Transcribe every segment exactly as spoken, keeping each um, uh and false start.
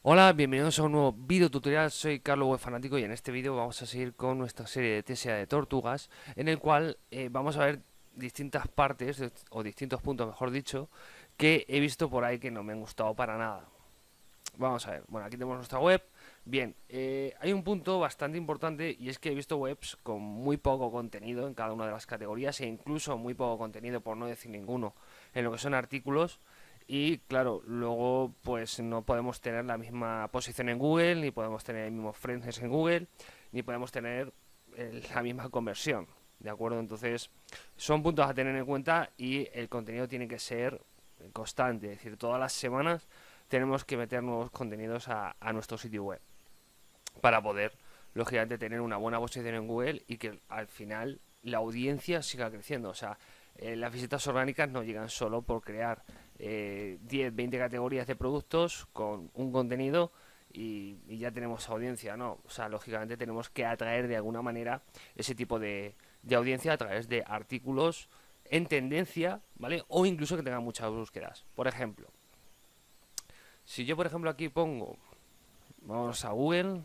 Hola, bienvenidos a un nuevo video tutorial, soy Carlos Web Fanático y en este vídeo vamos a seguir con nuestra serie de T S A de tortugas, en el cual eh, vamos a ver distintas partes, de- o distintos puntos mejor dicho, que he visto por ahí que no me han gustado para nada. Vamos a ver, bueno, aquí tenemos nuestra web. Bien, eh, hay un punto bastante importante y es que he visto webs con muy poco contenido en cada una de las categorías e incluso muy poco contenido, por no decir ninguno, en lo que son artículos. Y claro, luego pues no podemos tener la misma posición en Google, ni podemos tener el mismo friends en Google, ni podemos tener eh, la misma conversión. ¿De acuerdo? Entonces, son puntos a tener en cuenta y el contenido tiene que ser constante, es decir, todas las semanas tenemos que meter nuevos contenidos a, a nuestro sitio web para poder, lógicamente, tener una buena posición en Google y que al final la audiencia siga creciendo. O sea, eh, las visitas orgánicas no llegan solo por crear eh, diez, veinte categorías de productos con un contenido y, y ya tenemos audiencia, ¿no? O sea, lógicamente tenemos que atraer de alguna manera ese tipo de, de audiencia a través de artículos en tendencia, ¿vale? O incluso que tengan muchas búsquedas. Por ejemplo, si yo, por ejemplo, aquí pongo, vamos a Google,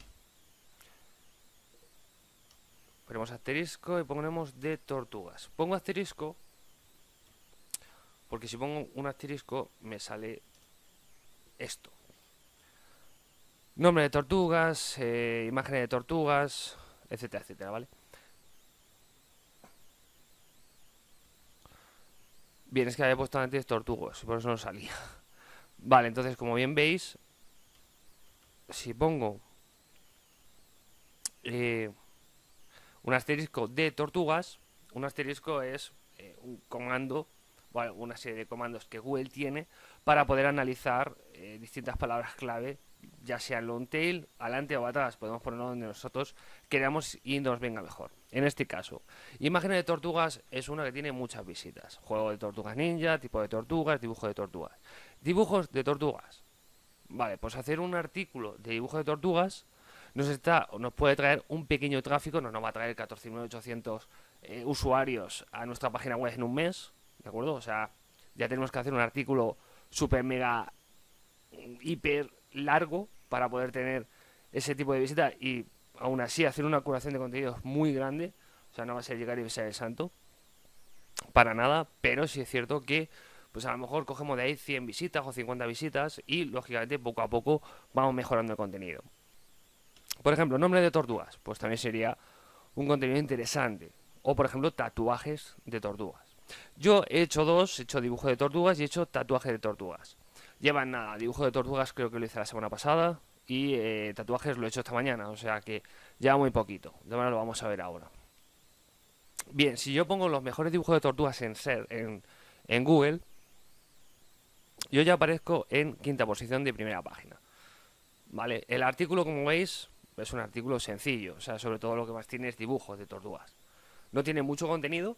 ponemos asterisco y ponemos de tortugas. Pongo asterisco porque si pongo un asterisco me sale esto. Nombre de tortugas, eh, imágenes de tortugas, etcétera, etcétera, ¿vale? Bien, es que había puesto antes tortugos y por eso no salía. Vale, entonces como bien veis, si pongo eh, un asterisco de tortugas, un asterisco es eh, un comando o alguna serie de comandos que Google tiene para poder analizar eh, distintas palabras clave, ya sea long tail, adelante o atrás, podemos ponerlo donde nosotros queramos y nos venga mejor. En este caso, imágenes de tortugas es una que tiene muchas visitas. Juego de tortugas ninja, tipo de tortugas, dibujo de tortugas. Dibujos de tortugas. Vale, pues hacer un artículo de dibujo de tortugas nos está nos puede traer un pequeño tráfico, no nos va a traer catorce mil ochocientos eh, usuarios a nuestra página web en un mes, ¿de acuerdo? O sea, ya tenemos que hacer un artículo super mega hiper largo para poder tener ese tipo de visita y aún así hacer una curación de contenidos muy grande, o sea, no va a ser llegar y ser el santo, para nada, pero sí es cierto que pues a lo mejor cogemos de ahí cien visitas o cincuenta visitas y lógicamente poco a poco vamos mejorando el contenido. Por ejemplo, nombre de tortugas, pues también sería un contenido interesante. O por ejemplo, tatuajes de tortugas. Yo he hecho dos, he hecho dibujo de tortugas y he hecho tatuaje de tortugas. Llevan nada, dibujo de tortugas creo que lo hice la semana pasada y eh, tatuajes lo he hecho esta mañana, o sea que ya muy poquito. De manera lo vamos a ver ahora. Bien, si yo pongo los mejores dibujos de tortugas en, ser, en, en Google, yo ya aparezco en quinta posición de primera página. ¿Vale? El artículo, como veis, es un artículo sencillo, o sea, sobre todo lo que más tiene es dibujos de tortugas. No tiene mucho contenido,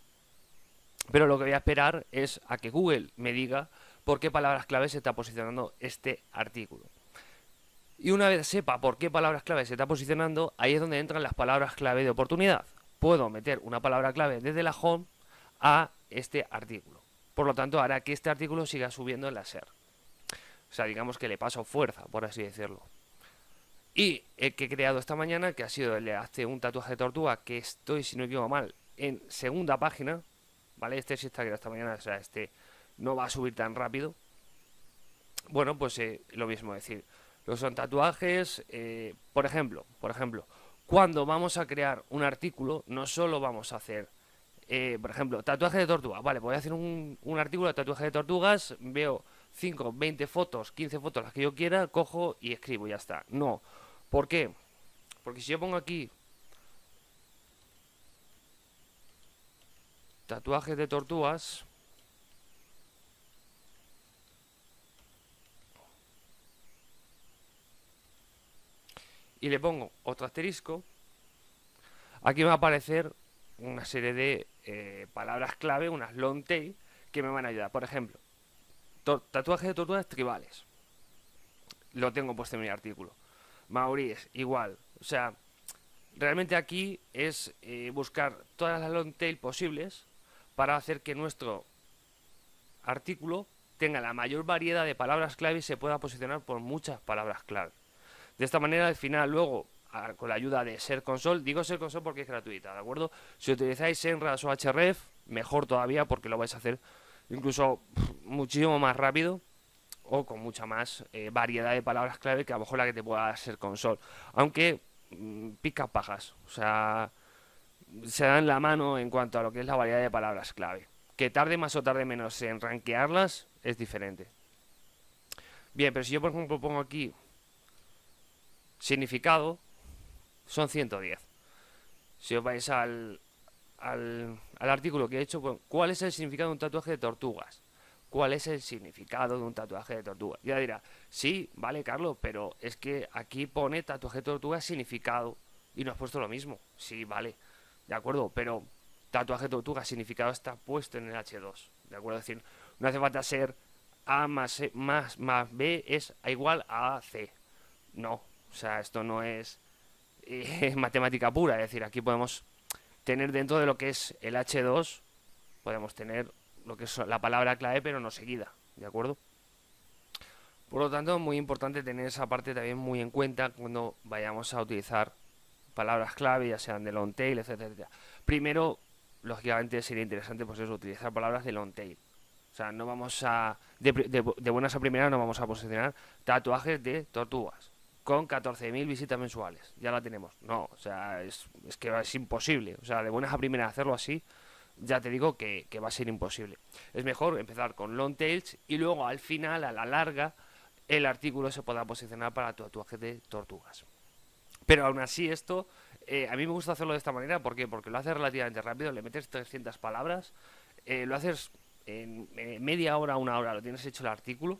pero lo que voy a esperar es a que Google me diga por qué palabras clave se está posicionando este artículo. Y una vez sepa por qué palabras clave se está posicionando, ahí es donde entran las palabras clave de oportunidad. Puedo meter una palabra clave desde la home a este artículo. Por lo tanto, hará que este artículo siga subiendo en la S E R. O sea, digamos que le paso fuerza, por así decirlo. Y el que he creado esta mañana, que ha sido el de hace un tatuaje de tortuga, que estoy, si no me equivoco mal, en segunda página, ¿vale? Este sí está creado esta mañana, o sea, este no va a subir tan rápido. Bueno, pues eh, lo mismo, es decir, los son tatuajes, eh, por ejemplo, por ejemplo, cuando vamos a crear un artículo, no solo vamos a hacer, eh, por ejemplo, tatuaje de tortuga, vale, voy a hacer un, un artículo de tatuaje de tortugas, veo cinco, veinte fotos, quince fotos, las que yo quiera, cojo y escribo y ya está. No, ¿por qué? Porque si yo pongo aquí tatuajes de tortugas y le pongo otro asterisco, aquí me va a aparecer una serie de eh, palabras clave, unas long tail, que me van a ayudar. Por ejemplo, tatuajes de tortugas tribales. Lo tengo puesto en mi artículo. Maoríes, igual. O sea, realmente aquí es eh, buscar todas las long tail posibles para hacer que nuestro artículo tenga la mayor variedad de palabras clave y se pueda posicionar por muchas palabras clave. De esta manera, al final, luego, a, con la ayuda de Search Console, digo Search Console porque es gratuita, ¿de acuerdo? Si utilizáis Senras o Href, mejor todavía porque lo vais a hacer incluso pff, muchísimo más rápido o con mucha más eh, variedad de palabras clave que a lo mejor la que te pueda dar Search Console. Aunque mmm, pica pajas, o sea, se dan la mano en cuanto a lo que es la variedad de palabras clave. Que tarde más o tarde menos en rankearlas es diferente. Bien, pero si yo por ejemplo pongo aquí significado, son ciento diez. Si os vais al, al, al artículo que he hecho, pues, ¿cuál es el significado de un tatuaje de tortugas? ¿Cuál es el significado de un tatuaje de tortuga? Ya dirá, sí, vale, Carlos, pero es que aquí pone tatuaje de tortuga significado y no has puesto lo mismo. Sí, vale, de acuerdo, pero tatuaje de tortuga significado está puesto en el hache dos, ¿de acuerdo? Es decir, no hace falta ser A más, e, más, más B es a igual a C. No, o sea, esto no es eh, matemática pura, es decir, aquí podemos tener dentro de lo que es el hache dos, podemos tener lo que es la palabra clave, pero no seguida, ¿de acuerdo? Por lo tanto, muy importante tener esa parte también muy en cuenta cuando vayamos a utilizar palabras clave, ya sean de long tail, etcétera, etcétera. Primero, lógicamente sería interesante pues eso, utilizar palabras de long tail. O sea, no vamos a, de, de, de buenas a primeras no vamos a posicionar tatuajes de tortugas con catorce mil visitas mensuales. Ya la tenemos. No, o sea, es, es que es imposible. O sea, de buenas a primeras hacerlo así, ya te digo que, que va a ser imposible. Es mejor empezar con long tails y luego al final, a la larga, el artículo se podrá posicionar para tatuajes de tortugas. Pero aún así esto, eh, a mí me gusta hacerlo de esta manera. ¿Por qué? Porque lo haces relativamente rápido, le metes trescientas palabras, eh, lo haces en eh, media hora, una hora, lo tienes hecho el artículo.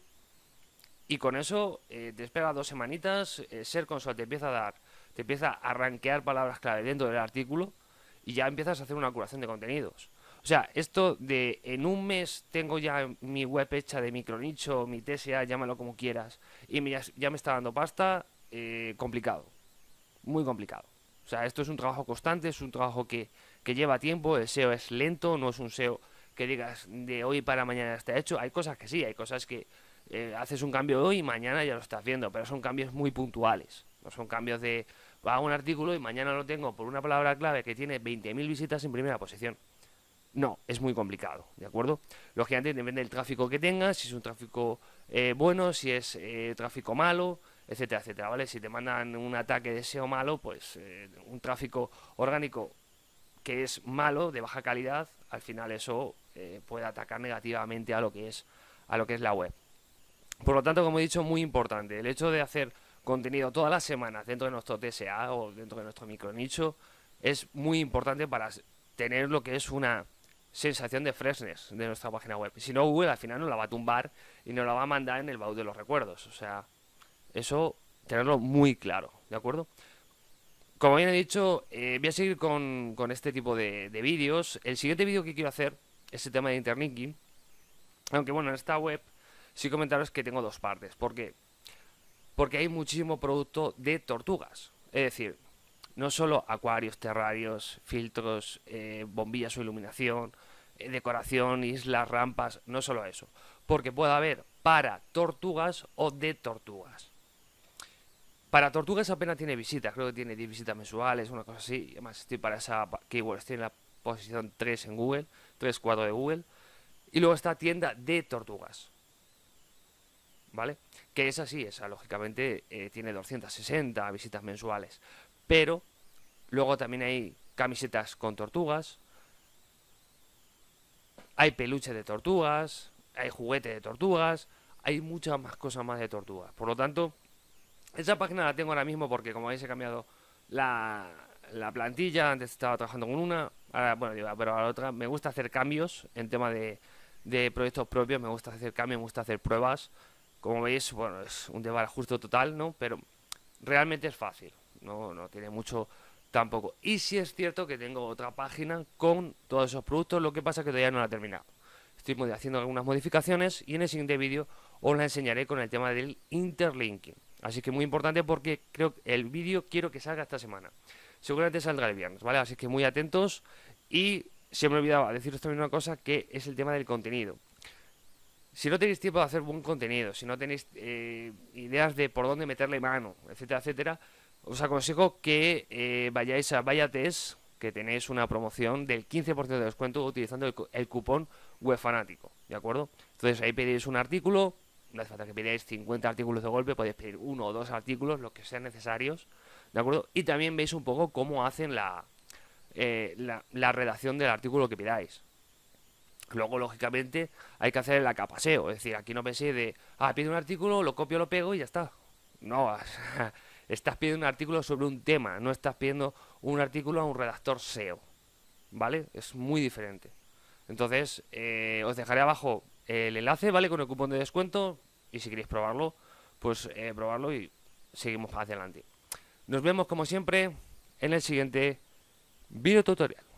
Y con eso eh, te espera dos semanitas, eh, Search Console te empieza a dar, te empieza a rankear palabras clave dentro del artículo y ya empiezas a hacer una curación de contenidos. O sea, esto de en un mes tengo ya mi web hecha de micronicho, mi T S A, llámalo como quieras, y me, ya me está dando pasta, eh, complicado, muy complicado. O sea, esto es un trabajo constante, es un trabajo que, que lleva tiempo, el S E O es lento, no es un S E O que digas de hoy para mañana está hecho. Hay cosas que sí, hay cosas que eh, haces un cambio hoy y mañana ya lo estás viendo, pero son cambios muy puntuales. No son cambios de hago un artículo y mañana lo tengo por una palabra clave que tiene veinte mil visitas en primera posición. No, es muy complicado, ¿de acuerdo? Lógicamente depende del tráfico que tengas, si es un tráfico eh, bueno, si es eh, tráfico malo, etcétera, etcétera, ¿vale? Si te mandan un ataque de S E O malo, pues eh, un tráfico orgánico que es malo, de baja calidad, al final eso eh, puede atacar negativamente a lo que es a lo que es la web. Por lo tanto, como he dicho, muy importante, el hecho de hacer contenido todas las semanas dentro de nuestro T S A o dentro de nuestro micronicho es muy importante para tener lo que es una sensación de freshness de nuestra página web. Si no, Google al final nos la va a tumbar y nos la va a mandar en el baúl de los recuerdos. O sea, eso tenerlo muy claro, ¿de acuerdo? Como bien he dicho, eh, voy a seguir con, con este tipo de, de vídeos. El siguiente vídeo que quiero hacer es el tema de interlinking. Aunque bueno, en esta web sí comentaros que tengo dos partes. ¿Por qué? Porque hay muchísimo producto de tortugas. Es decir, no solo acuarios, terrarios, filtros, eh, bombillas o iluminación, eh, decoración, islas, rampas, no solo eso. Porque puede haber para tortugas o de tortugas. Para tortugas apenas tiene visitas, creo que tiene diez visitas mensuales, una cosa así. Además estoy para esa keyword, estoy en la posición tres en Google, tres, cuatro de Google. Y luego está tienda de tortugas, ¿vale? Que es así, esa lógicamente eh, tiene doscientas sesenta visitas mensuales. Pero luego también hay camisetas con tortugas, hay peluche de tortugas, hay juguete de tortugas, hay muchas más cosas más de tortugas. Por lo tanto, esa página la tengo ahora mismo porque, como veis, he cambiado la, la plantilla. Antes estaba trabajando con una, ahora, bueno, digo, pero a la otra. Me gusta hacer cambios en tema de, de proyectos propios, me gusta hacer cambios, me gusta hacer pruebas. Como veis, bueno, es un desbarajusto total, ¿no? Pero realmente es fácil, no, no tiene mucho tampoco. Y sí es cierto que tengo otra página con todos esos productos, lo que pasa es que todavía no la he terminado. Estoy haciendo algunas modificaciones y en el siguiente vídeo os la enseñaré con el tema del interlinking. Así que muy importante porque creo que el vídeo quiero que salga esta semana. Seguramente saldrá el viernes, ¿vale? Así que muy atentos. Y se me olvidaba deciros también una cosa, que es el tema del contenido. Si no tenéis tiempo de hacer buen contenido, si no tenéis eh, ideas de por dónde meterle mano, etcétera, etcétera, os aconsejo que eh, vayáis a Vayates, que tenéis una promoción del quince por ciento de descuento utilizando el, cu- el cupón webfanático, ¿de acuerdo? Entonces ahí pedís un artículo, no hace falta que pidáis cincuenta artículos de golpe, podéis pedir uno o dos artículos, los que sean necesarios, ¿de acuerdo? Y también veis un poco cómo hacen la, eh, la, la redacción del artículo que pidáis. Luego, lógicamente, hay que hacer el acapaseo. Es decir, aquí no penséis de, ah, pido un artículo, lo copio, lo pego y ya está. No, estás pidiendo un artículo sobre un tema, no estás pidiendo un artículo a un redactor S E O. ¿Vale? Es muy diferente. Entonces, eh, os dejaré abajo el enlace, ¿vale? Con el cupón de descuento. Y si queréis probarlo, pues eh, probarlo y seguimos hacia adelante. Nos vemos, como siempre, en el siguiente video tutorial.